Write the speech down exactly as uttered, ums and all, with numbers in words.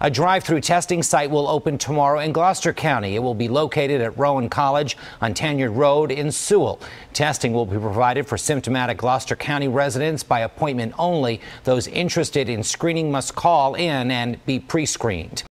A drive-through testing site will open tomorrow in Gloucester County. It will be located at Rowan College on Tanyard Road in Sewell. Testing will be provided for symptomatic Gloucester County residents by appointment only. Those interested in screening must call in and be pre-screened.